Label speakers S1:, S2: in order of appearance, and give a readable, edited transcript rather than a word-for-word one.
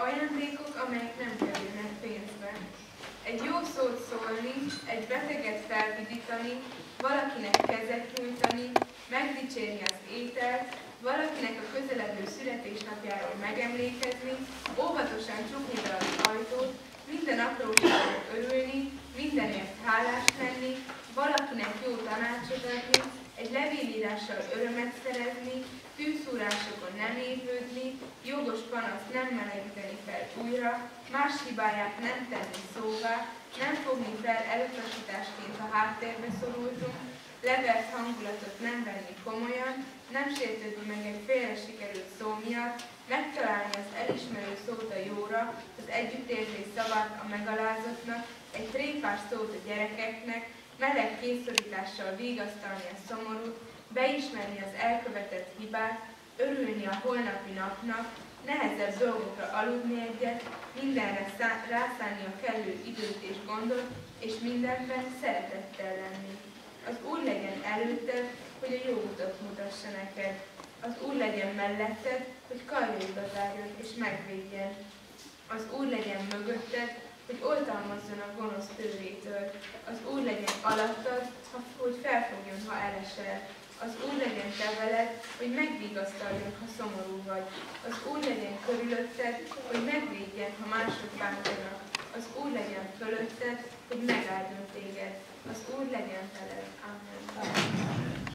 S1: ajándékok, amelyek nem kerülnek pénzbe. Egy jó szót szólni, egy beteget felvidítani, valakinek kezet nyújtani, megdicsérni az ételt, valakinek a közeledő születésnapjáról megemlékezni, óvatosan csukni be az ajtót, minden apróságnak örülni, mindenért hálás lenni, valakinek jó tanácsot adni, egy levélírással örömet szerezni, tűzszúrásokon nem évődni, jogos panaszt nem melegíteni fel újra, más hibáját nem tenni szóvá, nem fogni fel elutasításként, ha háttérbe szorultunk, levert hangulatot nem venni komolyan, nem sértődni meg egy félre sikerült szó miatt, megtalálni az elismerő szót a jóra, az együttérzés szavát a megalázottnak, egy tréfás szót a gyerekeknek, meleg készszorítással vigasztalni a szomorút, beismerni az elkövetett hibát, örülni a holnapi napnak, nehezebb dolgokra aludni egyet, mindenre rászánni a kellő időt és gondot, és mindenben szeretettel lenni. Az Úr legyen előtted, hogy a jó utat mutassa neked. Az Úr legyen melletted, hogy karjaiba zárjon és megvédjen. Az Úr legyen mögötted, hogy oltalmazzon a gonosz tőrétől. Az Úr legyen alattad, hogy felfogjon, ha elesel. Az Úr legyen te veled, hogy megvigasztaljon, ha szomorú vagy. Az Úr legyen körülötted, hogy megvédjen, ha mások bántanak. Az Úr legyen fölötted, hogy megáldjon téged. Az Úr legyen veled. Amen.